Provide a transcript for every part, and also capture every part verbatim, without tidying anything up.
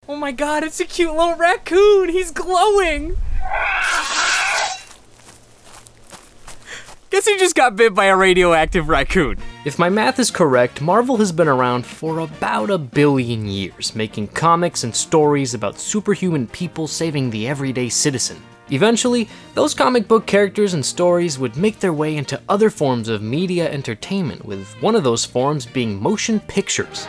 Oh my god, it's a cute little raccoon! He's glowing! Guess he just got bit by a radioactive raccoon. If my math is correct, Marvel has been around for about a billion years, making comics and stories about superhuman people saving the everyday citizen. Eventually, those comic book characters and stories would make their way into other forms of media entertainment, with one of those forms being motion pictures.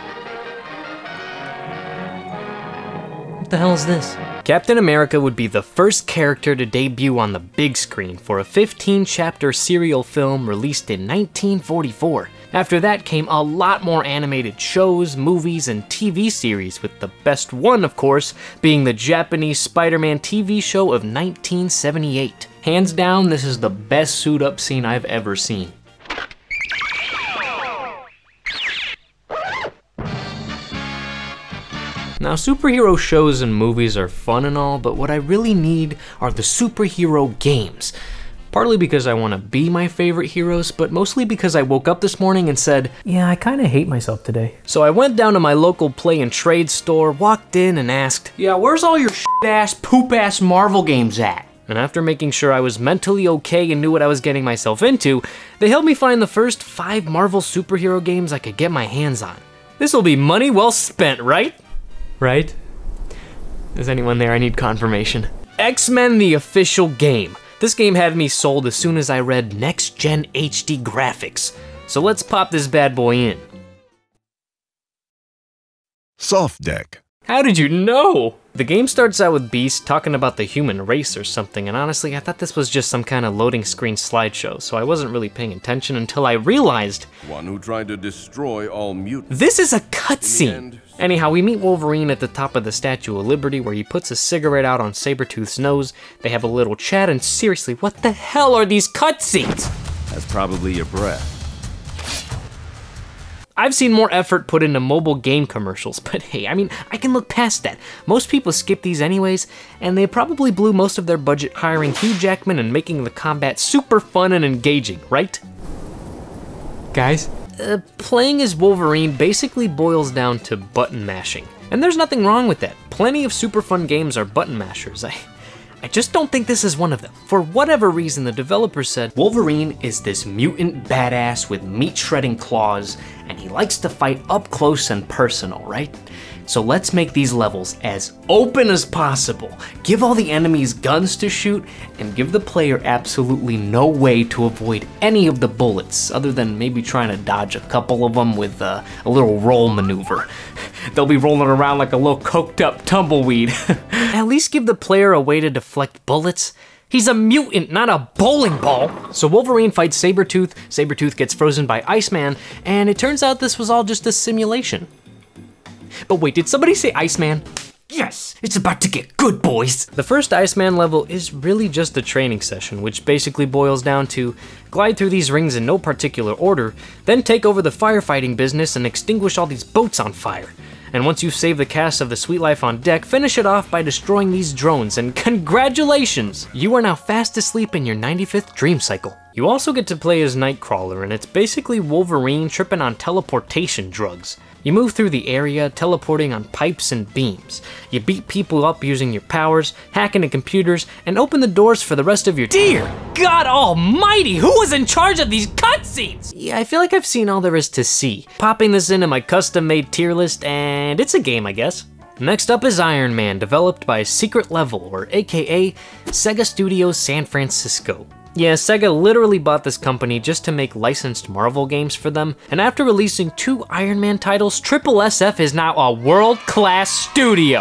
What the hell is this? Captain America would be the first character to debut on the big screen for a fifteen chapter serial film released in nineteen forty-four. After that came a lot more animated shows, movies, and T V series, with the best one, of course, being the Japanese Spider-Man T V show of nineteen seventy-eight. Hands down, this is the best suit-up scene I've ever seen. Now, superhero shows and movies are fun and all, but what I really need are the superhero games. Partly because I want to be my favorite heroes, but mostly because I woke up this morning and said, yeah, I kind of hate myself today. So I went down to my local play and trade store, walked in and asked, yeah, where's all your shit-ass, poop-ass Marvel games at? And after making sure I was mentally okay and knew what I was getting myself into, they helped me find the first five Marvel superhero games I could get my hands on. This'll be money well spent, right? Right? Is anyone there? I need confirmation. X-Men the official game. This game had me sold as soon as I read Next Gen H D graphics. So let's pop this bad boy in. Soft Deck. How did you know? The game starts out with Beast talking about the human race or something, and honestly, I thought this was just some kind of loading screen slideshow, so I wasn't really paying attention until I realized one who tried to destroy all mutants. This is a cutscene. Anyhow, we meet Wolverine at the top of the Statue of Liberty, where he puts a cigarette out on Sabretooth's nose. They have a little chat, and seriously, what the hell are these cutscenes? That's probably your breath. I've seen more effort put into mobile game commercials, but hey, I mean, I can look past that. Most people skip these anyways, and they probably blew most of their budget hiring Hugh Jackman and making the combat super fun and engaging, right? Guys? Uh, playing as Wolverine basically boils down to button mashing. And there's nothing wrong with that. Plenty of super fun games are button mashers. I, I just don't think this is one of them. For whatever reason, the developers said, Wolverine is this mutant badass with meat-shredding claws, and he likes to fight up close and personal, right? So let's make these levels as open as possible. Give all the enemies guns to shoot, and give the player absolutely no way to avoid any of the bullets, other than maybe trying to dodge a couple of them with uh, a little roll maneuver. They'll be rolling around like a little coked up tumbleweed. At least give the player a way to deflect bullets. He's a mutant, not a bowling ball. So Wolverine fights Sabretooth, Sabretooth gets frozen by Iceman, and it turns out this was all just a simulation. But wait, did somebody say Iceman? Yes, it's about to get good, boys. The first Iceman level is really just a training session, which basically boils down to glide through these rings in no particular order, then take over the firefighting business and extinguish all these boats on fire. And once you've saved the cast of the Sweet Life on deck, finish it off by destroying these drones, and congratulations! You are now fast asleep in your ninety-fifth dream cycle. You also get to play as Nightcrawler, and it's basically Wolverine tripping on teleportation drugs. You move through the area, teleporting on pipes and beams. You beat people up using your powers, hack into computers, and open the doors for the rest of your- Dear God almighty, who was in charge of these cutscenes? Yeah, I feel like I've seen all there is to see. Popping this into my custom-made tier list, and it's a game, I guess. Next up is Iron Man, developed by Secret Level, or aka Sega Studios San Francisco. Yeah, Sega literally bought this company just to make licensed Marvel games for them, and after releasing two Iron Man titles, Triple S F is now a world-class studio.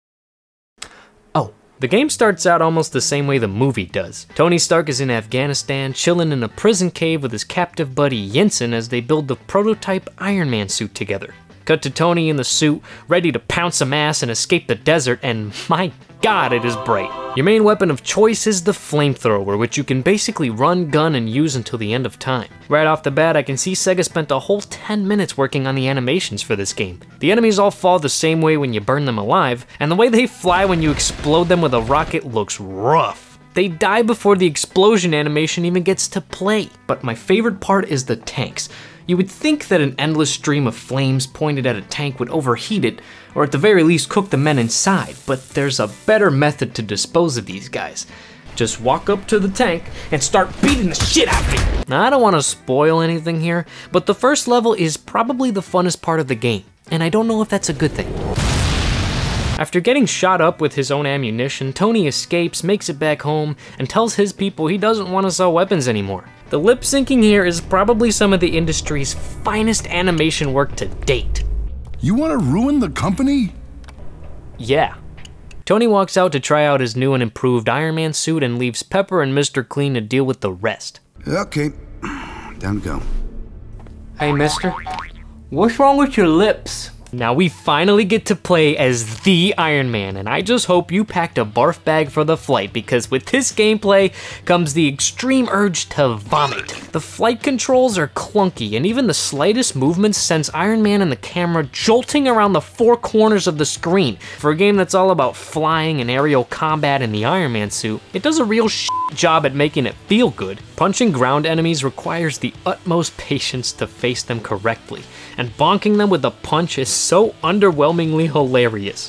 Oh, the game starts out almost the same way the movie does. Tony Stark is in Afghanistan, chilling in a prison cave with his captive buddy Yinsen as they build the prototype Iron Man suit together. Cut to Tony in the suit, ready to pounce some ass and escape the desert, and my God, it is bright. Your main weapon of choice is the flamethrower, which you can basically run, gun, and use until the end of time. Right off the bat, I can see Sega spent a whole ten minutes working on the animations for this game. The enemies all fall the same way when you burn them alive, and the way they fly when you explode them with a rocket looks rough. They die before the explosion animation even gets to play. But my favorite part is the tanks. You would think that an endless stream of flames pointed at a tank would overheat it, or at the very least cook the men inside, but there's a better method to dispose of these guys. Just walk up to the tank and start beating the shit out of it. Now, I don't want to spoil anything here, but the first level is probably the funnest part of the game, and I don't know if that's a good thing. After getting shot up with his own ammunition, Tony escapes, makes it back home, and tells his people he doesn't want to sell weapons anymore. The lip syncing here is probably some of the industry's finest animation work to date. You want to ruin the company? Yeah. Tony walks out to try out his new and improved Iron Man suit and leaves Pepper and Mister Clean to deal with the rest. Okay, time to go. Hey, mister. What's wrong with your lips? Now we finally get to play as the Iron Man, and I just hope you packed a barf bag for the flight, because with this gameplay comes the extreme urge to vomit. The flight controls are clunky, and even the slightest movement sends Iron Man and the camera jolting around the four corners of the screen. For a game that's all about flying and aerial combat in the Iron Man suit, it does a real shit job at making it feel good. Punching ground enemies requires the utmost patience to face them correctly, and bonking them with a punch is so underwhelmingly hilarious.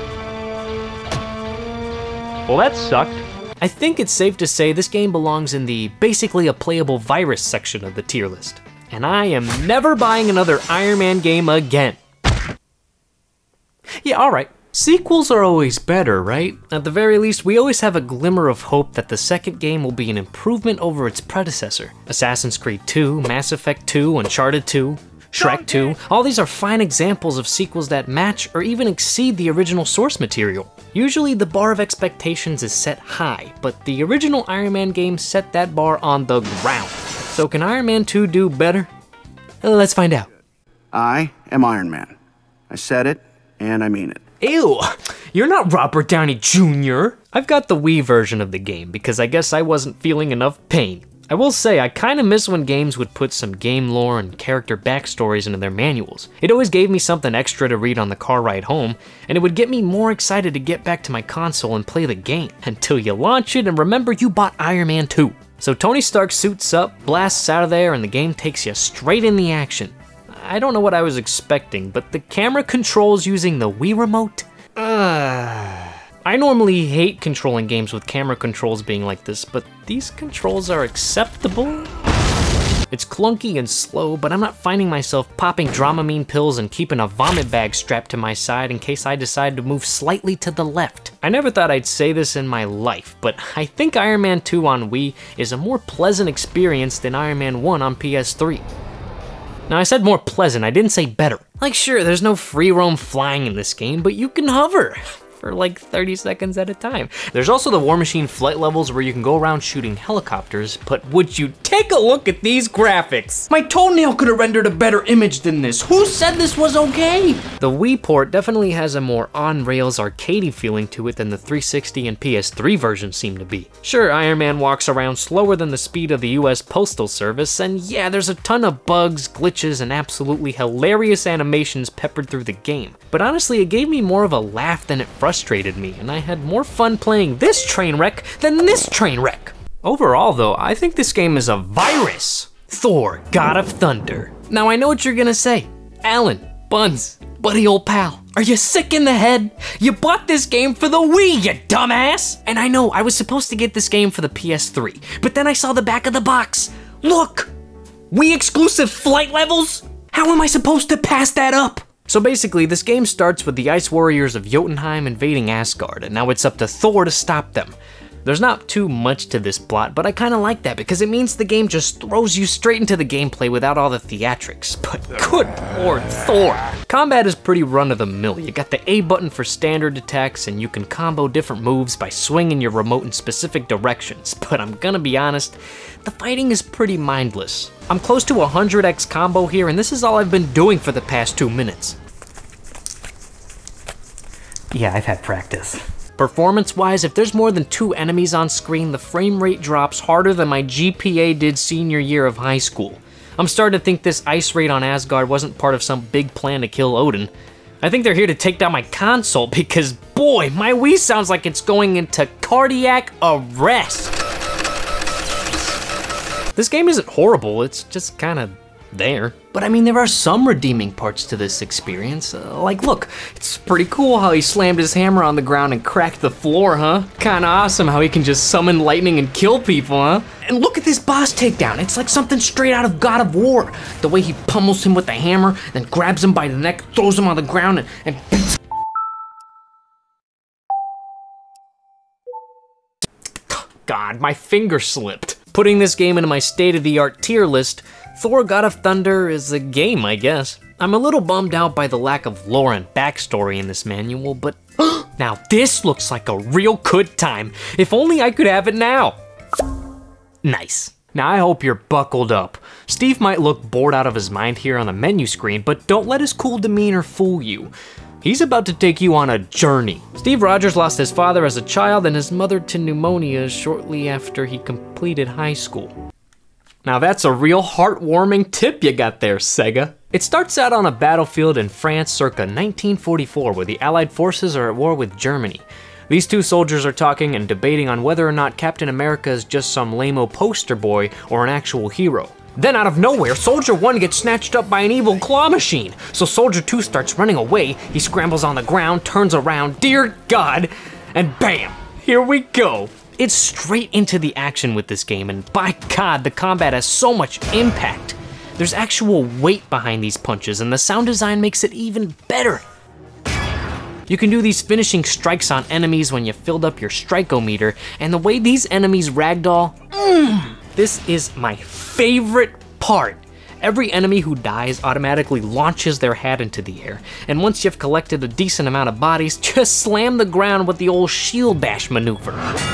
Well, that sucked. I think it's safe to say this game belongs in the basically a playable virus section of the tier list, and I am never buying another Iron Man game again. Yeah, alright. Sequels are always better, right? At the very least, we always have a glimmer of hope that the second game will be an improvement over its predecessor. Assassin's Creed two, Mass Effect two, Uncharted two, Shrek two, all these are fine examples of sequels that match or even exceed the original source material. Usually the bar of expectations is set high, but the original Iron Man game set that bar on the ground. So can Iron Man two do better? Let's find out. I am Iron Man. I said it, and I mean it. Ew, you're not Robert Downey Junior I've got the Wii version of the game because I guess I wasn't feeling enough pain. I will say, I kinda miss when games would put some game lore and character backstories into their manuals. It always gave me something extra to read on the car ride home, and it would get me more excited to get back to my console and play the game, until you launch it and remember you bought Iron Man two. So Tony Stark suits up, blasts out of there, and the game takes you straight in the action. I don't know what I was expecting, but the camera controls using the Wii remote? Ugh. I normally hate controlling games with camera controls being like this, but these controls are acceptable. It's clunky and slow, but I'm not finding myself popping Dramamine pills and keeping a vomit bag strapped to my side in case I decide to move slightly to the left. I never thought I'd say this in my life, but I think Iron Man two on Wii is a more pleasant experience than Iron Man one on P S three. Now, I said more pleasant, I didn't say better. Like, sure, there's no free roam flying in this game, but you can hover for like thirty seconds at a time. There's also the War Machine flight levels where you can go around shooting helicopters, but would you take a look at these graphics? My toenail could have rendered a better image than this. Who said this was okay? The Wii port definitely has a more on-rails arcadey feeling to it than the three sixty and P S three versions seem to be. Sure, Iron Man walks around slower than the speed of the U S Postal Service, and yeah, there's a ton of bugs, glitches, and absolutely hilarious animations peppered through the game. But honestly, it gave me more of a laugh than it frustrated me, and I had more fun playing this train wreck than this train wreck. Overall though, I think this game is a virus. Thor, God of Thunder. Now I know what you're gonna say. Alan, Buns, buddy old pal, are you sick in the head? You bought this game for the Wii, you dumbass! And I know, I was supposed to get this game for the P S three, but then I saw the back of the box. Look! Wii exclusive flight levels? How am I supposed to pass that up? So basically, this game starts with the Ice Warriors of Jotunheim invading Asgard, and now it's up to Thor to stop them. There's not too much to this plot, but I kinda like that because it means the game just throws you straight into the gameplay without all the theatrics. But good lord, Thor! Combat is pretty run-of-the-mill. You got the A button for standard attacks, and you can combo different moves by swinging your remote in specific directions. But I'm gonna be honest, the fighting is pretty mindless. I'm close to a one hundred X combo here, and this is all I've been doing for the past two minutes. Yeah, I've had practice. Performance-wise, if there's more than two enemies on screen, the frame rate drops harder than my G P A did senior year of high school. I'm starting to think this ice raid on Asgard wasn't part of some big plan to kill Odin. I think they're here to take down my console because, boy, my Wii sounds like it's going into cardiac arrest. This game isn't horrible, it's just kinda there. But I mean, there are some redeeming parts to this experience. Uh, like, look, it's pretty cool how he slammed his hammer on the ground and cracked the floor, huh? Kinda awesome how he can just summon lightning and kill people, huh? And look at this boss takedown. It's like something straight out of God of War. The way he pummels him with the hammer, then grabs him by the neck, throws him on the ground, and, and beats. God, my finger slipped. Putting this game into my state-of-the-art tier list, Thor God of Thunder is a game, I guess. I'm a little bummed out by the lack of lore and backstory in this manual, but now this looks like a real good time. If only I could have it now. Nice. Now I hope you're buckled up. Steve might look bored out of his mind here on the menu screen, but don't let his cool demeanor fool you. He's about to take you on a journey. Steve Rogers lost his father as a child and his mother to pneumonia shortly after he completed high school. Now that's a real heartwarming tip you got there, Sega. It starts out on a battlefield in France circa nineteen forty-four where the Allied forces are at war with Germany. These two soldiers are talking and debating on whether or not Captain America is just some lame-o poster boy or an actual hero. Then out of nowhere, Soldier one gets snatched up by an evil claw machine. So Soldier two starts running away, he scrambles on the ground, turns around, dear God, and bam, here we go. It's straight into the action with this game, and by God, the combat has so much impact. There's actual weight behind these punches, and the sound design makes it even better. You can do these finishing strikes on enemies when you filled up your strike-o-meter, and the way these enemies ragdoll, mm, this is my favorite part. Every enemy who dies automatically launches their hat into the air, and once you've collected a decent amount of bodies, just slam the ground with the old shield bash maneuver.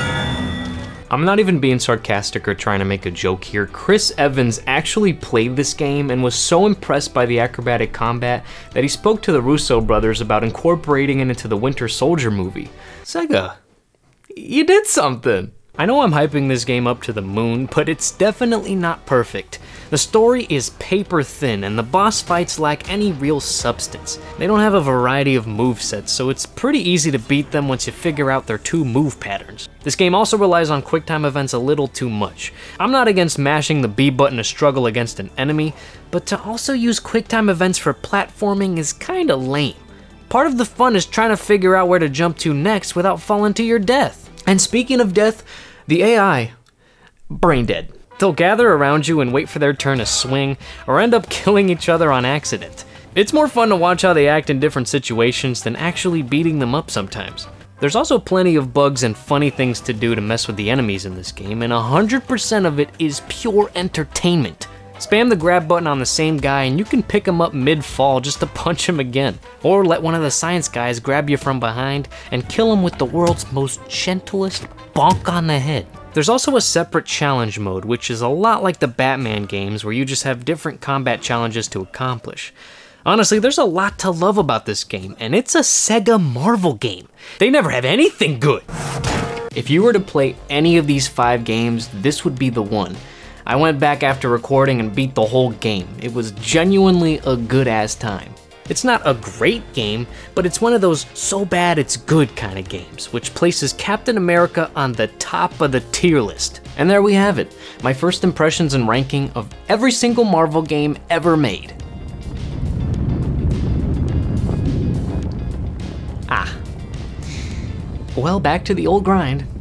I'm not even being sarcastic or trying to make a joke here. Chris Evans actually played this game and was so impressed by the acrobatic combat that he spoke to the Russo brothers about incorporating it into the Winter Soldier movie. Sega, you did something. I know I'm hyping this game up to the moon, but it's definitely not perfect. The story is paper thin, and the boss fights lack any real substance. They don't have a variety of movesets, so it's pretty easy to beat them once you figure out their two move patterns. This game also relies on QuickTime events a little too much. I'm not against mashing the B button to struggle against an enemy, but to also use QuickTime events for platforming is kinda lame. Part of the fun is trying to figure out where to jump to next without falling to your death. And speaking of death, the A I, brain dead. They'll gather around you and wait for their turn to swing, or end up killing each other on accident. It's more fun to watch how they act in different situations than actually beating them up sometimes. There's also plenty of bugs and funny things to do to mess with the enemies in this game, and one hundred percent of it is pure entertainment. Spam the grab button on the same guy and you can pick him up mid-fall just to punch him again. Or let one of the science guys grab you from behind and kill him with the world's most gentlest bonk on the head. There's also a separate challenge mode, which is a lot like the Batman games where you just have different combat challenges to accomplish. Honestly, there's a lot to love about this game, and it's a Sega Marvel game. They never have anything good. If you were to play any of these five games, this would be the one. I went back after recording and beat the whole game. It was genuinely a good-ass time. It's not a great game, but it's one of those so bad it's good kind of games, which places Captain America on the top of the tier list. And there we have it, my first impressions and ranking of every single Marvel game ever made. Ah. Well, back to the old grind.